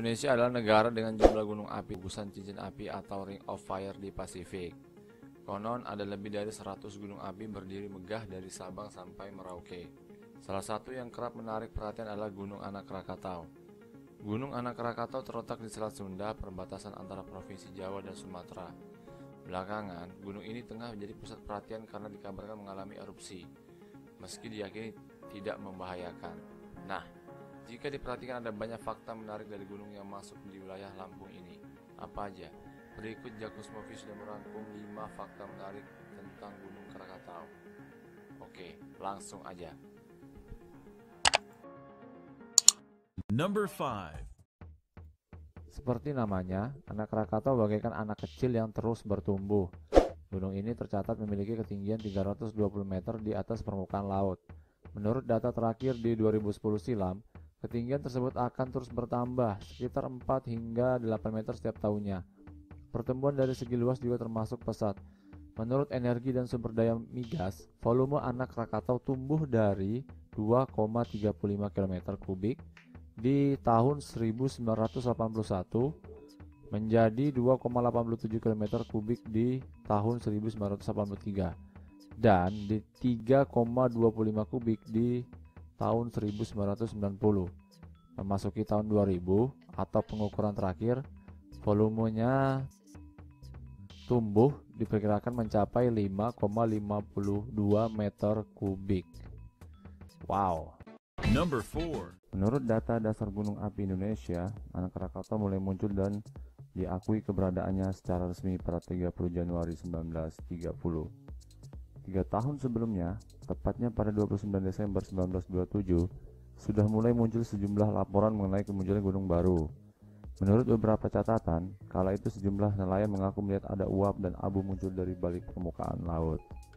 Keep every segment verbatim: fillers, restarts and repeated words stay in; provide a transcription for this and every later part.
Indonesia adalah negara dengan jumlah gunung api gugusan cincin api atau Ring of Fire di Pasifik. Konon ada lebih dari seratus gunung api berdiri megah dari Sabang sampai Merauke. Salah satu yang kerap menarik perhatian adalah Gunung Anak Rakatau. Gunung Anak Rakatau terletak di Selat Sunda, perbatasan antara Provinsi Jawa dan Sumatera. Belakangan, gunung ini tengah menjadi pusat perhatian karena dikabarkan mengalami erupsi, meski diyakini tidak membahayakan. Nah, jika diperhatikan ada banyak fakta menarik dari gunung yang masuk di wilayah Lampung ini. Apa aja? Berikut Jakus Movie sudah merangkum lima fakta menarik tentang Gunung Krakatau. Oke, langsung aja. Number five. Seperti namanya, Anak Krakatau bagaikan anak kecil yang terus bertumbuh. Gunung ini tercatat memiliki ketinggian tiga ratus dua puluh meter di atas permukaan laut. Menurut data terakhir di dua ribu sepuluh silam, ketinggian tersebut akan terus bertambah, sekitar empat hingga delapan meter setiap tahunnya. Pertumbuhan dari segi luas juga termasuk pesat. Menurut Energi dan Sumber Daya Migas, volume Anak Krakatau tumbuh dari dua koma tiga puluh lima kilometer kubik di tahun seribu sembilan ratus delapan puluh satu menjadi dua koma delapan puluh tujuh kilometer kubik di tahun seribu sembilan ratus delapan puluh tiga dan di tiga koma dua puluh lima kubik di tahun seribu sembilan ratus sembilan puluh. Memasuki tahun dua ribu atau pengukuran terakhir, volumenya tumbuh diperkirakan mencapai lima koma lima puluh dua meter kubik. Wow. Number four. Menurut data Dasar Gunung Api Indonesia, Anak Krakatau mulai muncul dan diakui keberadaannya secara resmi pada tiga puluh Januari seribu sembilan ratus tiga puluh. Tiga tahun sebelumnya, tepatnya pada dua puluh sembilan Desember seribu sembilan ratus dua puluh tujuh, sudah mulai muncul sejumlah laporan mengenai kemunculan gunung baru. Menurut beberapa catatan, kala itu sejumlah nelayan mengaku melihat ada uap dan abu muncul dari balik permukaan laut.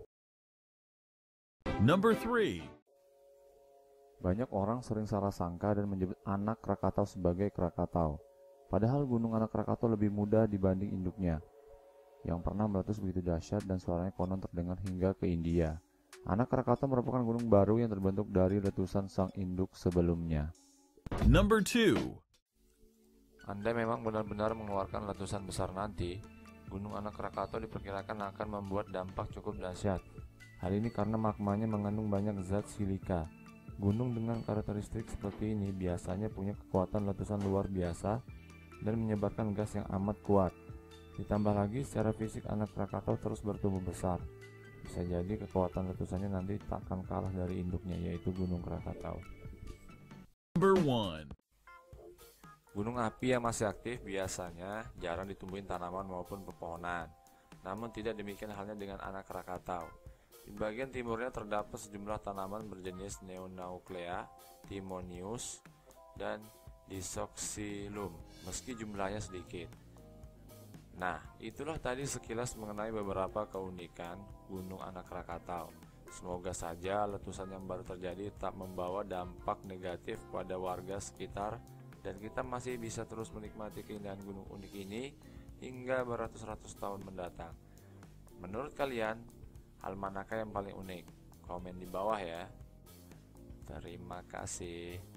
Number three. Banyak orang sering salah sangka dan menyebut Anak Krakatau sebagai Krakatau. Padahal Gunung Anak Krakatau lebih muda dibanding induknya, yang pernah meletus begitu dahsyat dan suaranya konon terdengar hingga ke India. Anak Krakatau merupakan gunung baru yang terbentuk dari letusan sang induk sebelumnya. Number two. Andai memang benar-benar mengeluarkan letusan besar nanti, Gunung Anak Krakatau diperkirakan akan membuat dampak cukup dahsyat. Hal ini karena magmanya mengandung banyak zat silika. Gunung dengan karakteristik seperti ini biasanya punya kekuatan letusan luar biasa dan menyebarkan gas yang amat kuat. Ditambah lagi secara fisik Anak Krakatau terus bertumbuh besar. Bisa jadi kekuatan letusannya nanti takkan kalah dari induknya, yaitu Gunung Krakatau. Number one. Gunung api yang masih aktif biasanya jarang ditumbuhin tanaman maupun pepohonan. Namun tidak demikian halnya dengan Anak Krakatau. Di bagian timurnya terdapat sejumlah tanaman berjenis Neonauclea, Timonius, dan Disoxylum, meski jumlahnya sedikit. Nah, itulah tadi sekilas mengenai beberapa keunikan Gunung Anak Krakatau. Semoga saja letusan yang baru terjadi tak membawa dampak negatif pada warga sekitar dan kita masih bisa terus menikmati keindahan gunung unik ini hingga beratus-ratus tahun mendatang. Menurut kalian, hal manakah yang paling unik? Komen di bawah ya. Terima kasih.